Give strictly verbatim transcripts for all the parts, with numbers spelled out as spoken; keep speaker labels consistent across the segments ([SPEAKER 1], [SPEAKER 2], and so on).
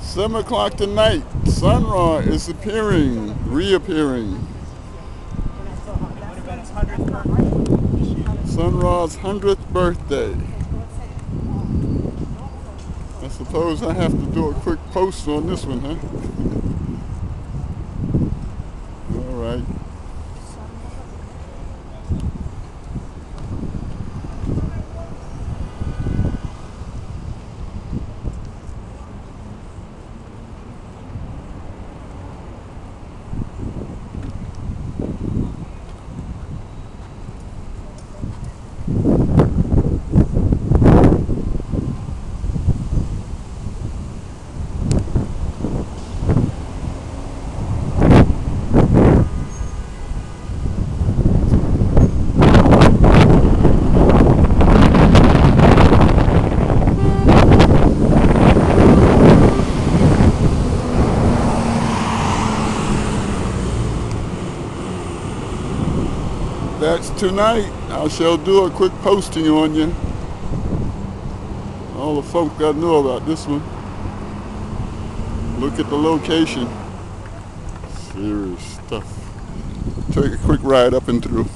[SPEAKER 1] Seven o'clock tonight, Sun Ra is appearing, reappearing. Sun Ra's hundredth birthday. I suppose I have to do a quick post on this one, huh? All right. That's tonight. I shall do a quick posting on you. All the folk got to know about this one. Look at the location. Serious stuff. Take a quick ride up and through.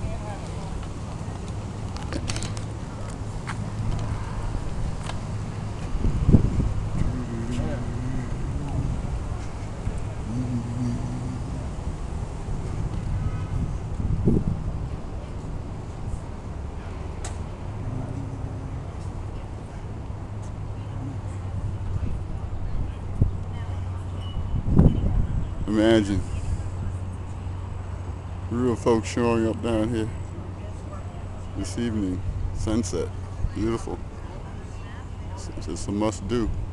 [SPEAKER 1] Imagine real folks showing up down here this evening. Sunset, beautiful. It's just a must do.